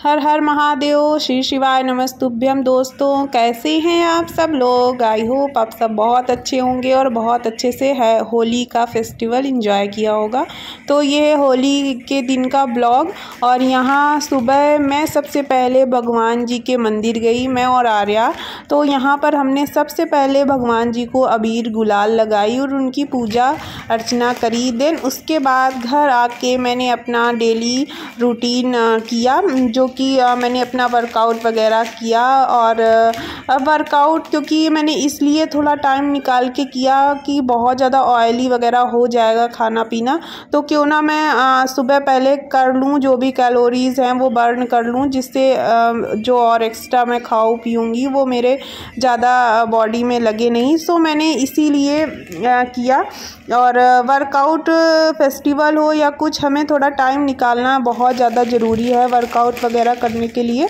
हर हर महादेव, श्री शिवाय नमस्तुभ्यम। दोस्तों, कैसे हैं आप सब लोग? आई होप आप सब बहुत अच्छे होंगे और बहुत अच्छे से है होली का फेस्टिवल एंजॉय किया होगा। तो ये होली के दिन का ब्लॉग। और यहाँ सुबह मैं सबसे पहले भगवान जी के मंदिर गई, मैं और आर्या। तो यहाँ पर हमने सबसे पहले भगवान जी को अबीर गुलाल लगाई और उनकी पूजा अर्चना करी। देन उसके बाद घर आके मैंने अपना डेली रूटीन किया, जो कि मैंने अपना वर्कआउट वगैरह किया। और वर्कआउट क्योंकि मैंने इसलिए थोड़ा टाइम निकाल के किया कि बहुत ज़्यादा ऑयली वगैरह हो जाएगा खाना पीना, तो क्यों ना मैं सुबह पहले कर लूँ, जो भी कैलोरीज़ हैं वो बर्न कर लूँ, जिससे जो और एक्स्ट्रा मैं खाऊँ पीऊँगी वो मेरे ज़्यादा बॉडी में लगे नहीं। सो मैंने इसीलिए किया। और वर्कआउट फेस्टिवल हो या कुछ, हमें थोड़ा टाइम निकालना बहुत ज़्यादा ज़रूरी है वर्कआउट वगैरह करने के लिए।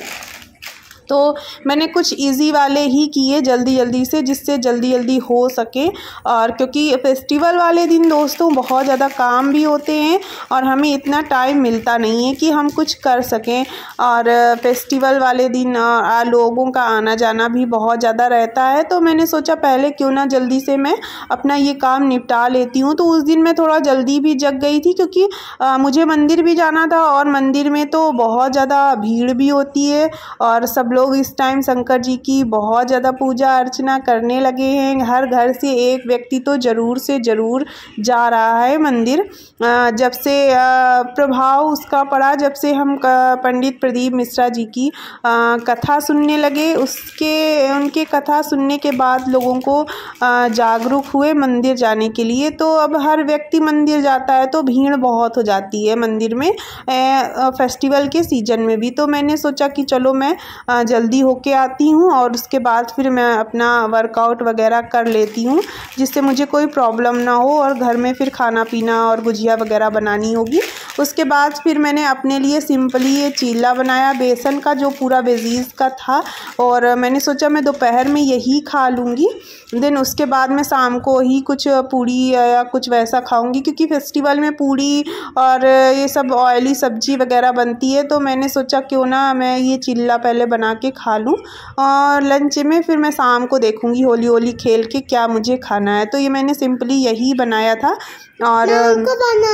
तो मैंने कुछ इजी वाले ही किए जल्दी जल्दी से, जिससे जल्दी जल्दी हो सके। और क्योंकि फेस्टिवल वाले दिन दोस्तों बहुत ज़्यादा काम भी होते हैं और हमें इतना टाइम मिलता नहीं है कि हम कुछ कर सकें। और फेस्टिवल वाले दिन लोगों का आना जाना भी बहुत ज़्यादा रहता है। तो मैंने सोचा पहले क्यों ना जल्दी से मैं अपना ये काम निपटा लेती हूँ। तो उस दिन मैं थोड़ा जल्दी भी जग गई थी, क्योंकि मुझे मंदिर भी जाना था और मंदिर में तो बहुत ज़्यादा भीड़ भी होती है। और सब लोग इस टाइम शंकर जी की बहुत ज़्यादा पूजा अर्चना करने लगे हैं। हर घर से एक व्यक्ति तो ज़रूर से ज़रूर जा रहा है मंदिर। जब से प्रभाव उसका पड़ा, जब से हम पंडित प्रदीप मिश्रा जी की कथा सुनने लगे, उनके कथा सुनने के बाद लोगों को जागरूक हुए मंदिर जाने के लिए। तो अब हर व्यक्ति मंदिर जाता है, तो भीड़ बहुत हो जाती है मंदिर में फेस्टिवल के सीजन में भी। तो मैंने सोचा कि चलो मैं जल्दी होके आती हूँ और उसके बाद फिर मैं अपना वर्कआउट वगैरह कर लेती हूँ, जिससे मुझे कोई प्रॉब्लम ना हो। और घर में फिर खाना पीना और गुजिया वगैरह बनानी होगी। उसके बाद फिर मैंने अपने लिए सिंपली ये चीला बनाया बेसन का, जो पूरा वेजीज का था। और मैंने सोचा मैं दोपहर में यही खा लूँगी। देन उसके बाद मैं शाम को ही कुछ पूड़ी या कुछ वैसा खाऊंगी, क्योंकि फेस्टिवल में पूड़ी और ये सब ऑयली सब्जी वगैरह बनती है। तो मैंने सोचा क्यों ना मैं ये चिल्ला पहले बना के खा लूँ, और लंच में फिर मैं शाम को देखूंगी होली होली खेल के क्या मुझे खाना है। तो ये मैंने सिंपली यही बनाया था। और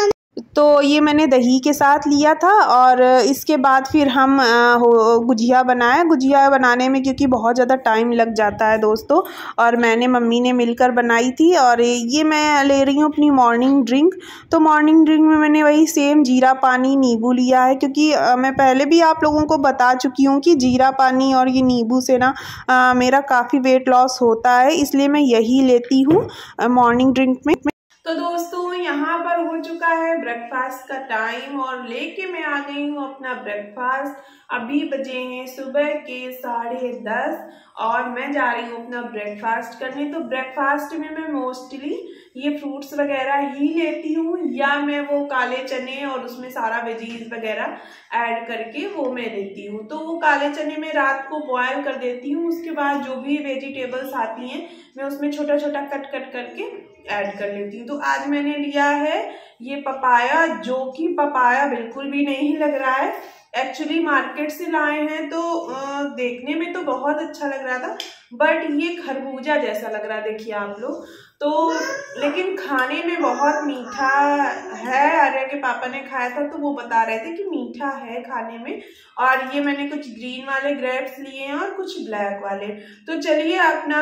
तो ये मैंने दही के साथ लिया था। और इसके बाद फिर हम गुजिया बनाए। गुजिया बनाने में क्योंकि बहुत ज़्यादा टाइम लग जाता है दोस्तों, और मैंने मम्मी ने मिलकर बनाई थी। और ये मैं ले रही हूँ अपनी मॉर्निंग ड्रिंक। तो मॉर्निंग ड्रिंक में मैंने वही सेम जीरा पानी नींबू लिया है, क्योंकि मैं पहले भी आप लोगों को बता चुकी हूँ कि जीरा पानी और ये नींबू से ना मेरा काफ़ी वेट लॉस होता है, इसलिए मैं यही लेती हूँ मॉर्निंग ड्रिंक में। तो दोस्तों, यहाँ पर हो चुका है ब्रेकफास्ट का टाइम और लेके मैं आ गई हूँ अपना ब्रेकफास्ट। अभी बजे हैं सुबह के 10:30 और मैं जा रही हूँ अपना ब्रेकफास्ट करने। तो ब्रेकफास्ट में मैं मोस्टली ये फ्रूट्स वगैरह ही लेती हूँ, या मैं वो काले चने और उसमें सारा वेजीज वगैरह ऐड करके वो मैं लेती हूँ। तो वो काले चने में रात को बॉयल कर देती हूँ। उसके बाद जो भी वेजिटेबल्स आती हैं मैं उसमें छोटा छोटा कट करके ऐड कर लेती हूँ। तो आज मैंने लिया है ये पपाया, जो कि पपाया बिल्कुल भी नहीं लग रहा है। एक्चुअली मार्केट से लाए हैं, तो देखने में तो बहुत अच्छा लग रहा था, बट ये खरबूजा जैसा लग रहा है, देखिए आप लोग। तो लेकिन खाने में बहुत मीठा है। आर्या के पापा ने खाया था तो वो बता रहे थे कि मीठा है खाने में। और ये मैंने कुछ ग्रीन वाले ग्रेप्स लिए हैं और कुछ ब्लैक वाले। तो चलिए अपना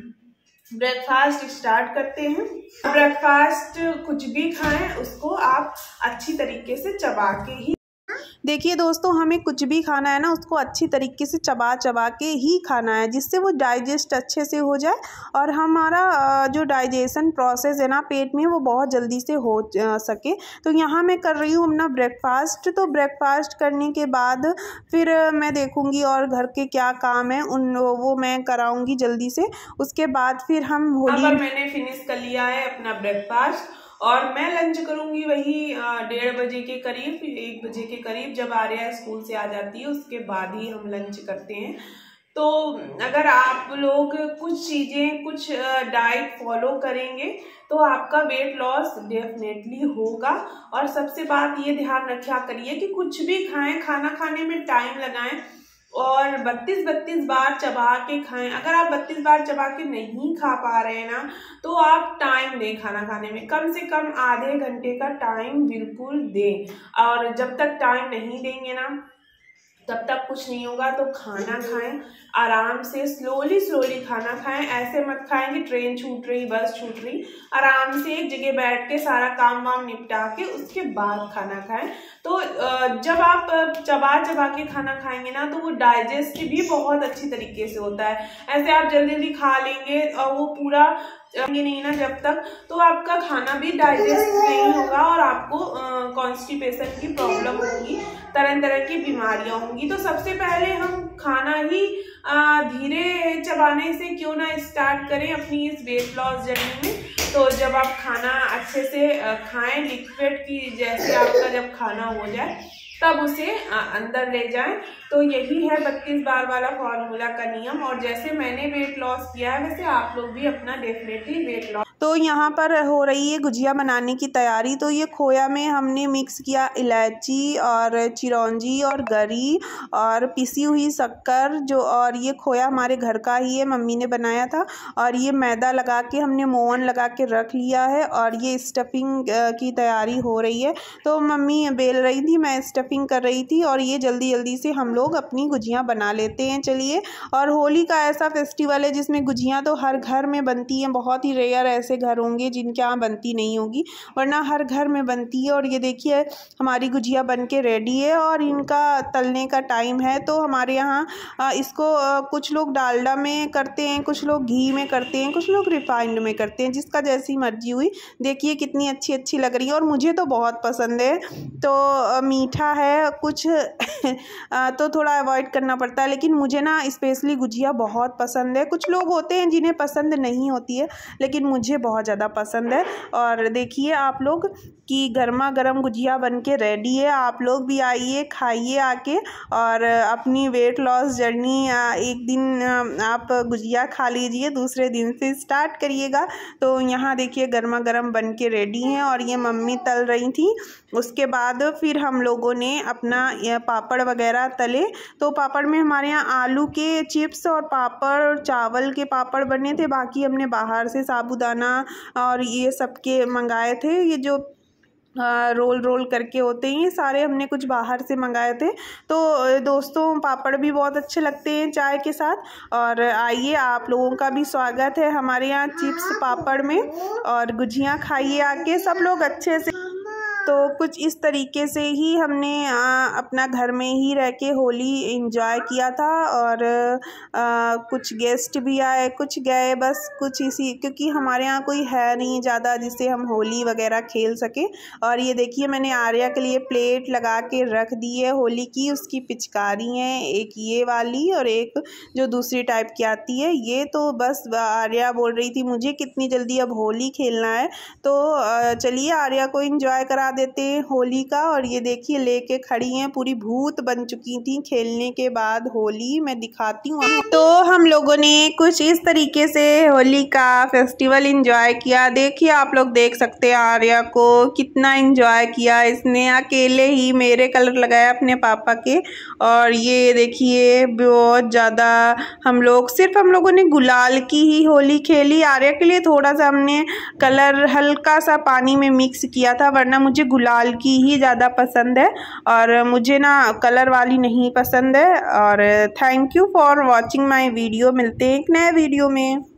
ब्रेकफास्ट स्टार्ट करते हैं। ब्रेकफास्ट कुछ भी खाएं, उसको आप अच्छी तरीके से चबा के ही, देखिए दोस्तों, हमें कुछ भी खाना है ना, उसको अच्छी तरीके से चबा के ही खाना है, जिससे वो डाइजेस्ट अच्छे से हो जाए और हमारा जो डाइजेशन प्रोसेस है ना पेट में, वो बहुत जल्दी से हो सके। तो यहाँ मैं कर रही हूँ अपना ब्रेकफास्ट। तो ब्रेकफास्ट करने के बाद फिर मैं देखूँगी और घर के क्या काम है वो मैं कराऊँगी जल्दी से। उसके बाद फिर हम होली, मैंने फिनिश कर लिया है अपना ब्रेकफास्ट और मैं लंच करूंगी वही 1:30 बजे के करीब, 1 बजे के करीब, जब आर्या स्कूल से आ जाती है उसके बाद ही हम लंच करते हैं। तो अगर आप लोग कुछ चीज़ें, कुछ डाइट फॉलो करेंगे तो आपका वेट लॉस डेफिनेटली होगा। और सबसे बात ये ध्यान रखा करिए कि कुछ भी खाएं, खाना खाने में टाइम लगाएं और 32 बार चबा के खाएं। अगर आप 32 बार चबा के नहीं खा पा रहे हैं ना, तो आप टाइम दें खाना खाने में, कम से कम आधे घंटे का टाइम बिल्कुल दें। और जब तक टाइम नहीं देंगे ना, तब तक कुछ नहीं होगा। तो खाना खाएं आराम से, स्लोली खाना खाएं। ऐसे मत खाएं कि ट्रेन छूट रही, बस छूट रही। आराम से एक जगह बैठ के सारा काम वाम निपटा के उसके बाद खाना खाएं। तो जब आप चबा के खाना खाएंगे ना, तो वो डाइजेस्ट भी बहुत अच्छी तरीके से होता है। ऐसे आप जल्दी खा लेंगे और वो पूरा नहीं ना जब तक, तो आपका खाना भी डाइजेस्ट नहीं होगा और आपको कॉन्स्टिपेशन की प्रॉब्लम होगी, तरह तरह की बीमारियां होंगी। तो सबसे पहले हम खाना ही धीरे चबाने से क्यों ना स्टार्ट करें अपनी इस वेट लॉस जर्नी में। तो जब आप खाना अच्छे से खाएं, लिक्विड की जैसे आपका जब खाना हो जाए तब उसे अंदर ले जाएं। तो यही है 32 बार वाला फॉर्मूला का नियम। और जैसे मैंने वेट लॉस किया है, वैसे आप लोग भी अपना डेफिनेटली वेट लॉस। तो यहाँ पर हो रही है गुजिया बनाने की तैयारी। तो ये खोया में हमने मिक्स किया इलायची और चिरौंजी और गरी और पिसी हुई शक्कर जो, और ये खोया हमारे घर का ही है, मम्मी ने बनाया था। और ये मैदा लगा के हमने मोहन लगा के रख लिया है और ये स्टफिंग की तैयारी हो रही है। तो मम्मी बेल रही थी, मैं स्टफिंग कर रही थी और ये जल्दी से हम लोग अपनी गुजियाँ बना लेते हैं। चलिए। और होली का ऐसा फेस्टिवल है जिसमें गुजियाँ तो हर घर में बनती हैं, बहुत ही रेयर ऐसे घर होंगे जिनके यहाँ बनती नहीं होगी, वरना हर घर में बनती है। और ये देखिए हमारी गुजिया बन के रेडी है और इनका तलने का टाइम है। तो हमारे यहाँ इसको कुछ लोग डालडा में करते हैं, कुछ लोग घी में करते हैं, कुछ लोग रिफाइंड में करते हैं, जिसका जैसी मर्जी हुई। देखिए कितनी अच्छी लग रही है और मुझे तो बहुत पसंद है। तो मीठा है कुछ तो थोड़ा अवॉइड करना पड़ता है, लेकिन मुझे ना स्पेशली गुजिया बहुत पसंद है। कुछ लोग होते हैं जिन्हें पसंद नहीं होती है, लेकिन मुझे बहुत ज़्यादा पसंद है। और देखिए आप लोग कि गर्मा गर्म गुजिया बन के रेडी है। आप लोग भी आइए, खाइए आके और अपनी वेट लॉस जर्नी एक दिन आप गुजिया खा लीजिए, दूसरे दिन से स्टार्ट करिएगा। तो यहाँ देखिए गर्मा गर्म बन के रेडी हैं और ये मम्मी तल रही थी। उसके बाद फिर हम लोगों ने अपना पापड़ वगैरह तले। तो पापड़ में हमारे यहाँ आलू के चिप्स और पापड़, चावल के पापड़ बने थे। बाकी हमने बाहर से साबूदाना और ये सब के मंगाए थे। ये जो रोल करके होते हैं, ये सारे हमने कुछ बाहर से मंगाए थे। तो दोस्तों पापड़ भी बहुत अच्छे लगते हैं चाय के साथ। और आइए, आप लोगों का भी स्वागत है हमारे यहाँ चिप्स पापड़ में, और गुजियाँ खाइए आके सब लोग अच्छे से। तो कुछ इस तरीके से ही हमने अपना घर में ही रह के होली एंजॉय किया था। और कुछ गेस्ट भी आए, कुछ गए, बस कुछ इसी, क्योंकि हमारे यहाँ कोई है नहीं ज़्यादा जिससे हम होली वगैरह खेल सके। और ये देखिए मैंने आर्या के लिए प्लेट लगा के रख दी है होली की। उसकी पिचकारी हैं, एक ये वाली और एक जो दूसरी टाइप की आती है ये। तो बस आर्या बोल रही थी मुझे कितनी जल्दी अब होली खेलना है। तो चलिए आर्या को एंजॉय करा देते हैं होली का। और ये देखिए लेके खड़ी हैं, पूरी भूत बन चुकी थी खेलने के बाद होली। मैं दिखाती हूँ। तो हम लोगों ने कुछ इस तरीके से होली का फेस्टिवल एंजॉय किया। देखिए आप लोग देख सकते हैं आर्या को कितना एंजॉय किया इसने, अकेले ही मेरे कलर लगाया अपने पापा के। और ये देखिए बहुत ज़्यादा हम लोगों ने गुलाल की ही होली खेली। आर्या के लिए थोड़ा सा हमने कलर हल्का सा पानी में मिक्स किया था, वरना मुझे गुलाल की ही ज़्यादा पसंद है और मुझे ना कलर वाली नहीं पसंद है। और thank you for watching my video. मिलते हैं एक नए वीडियो में।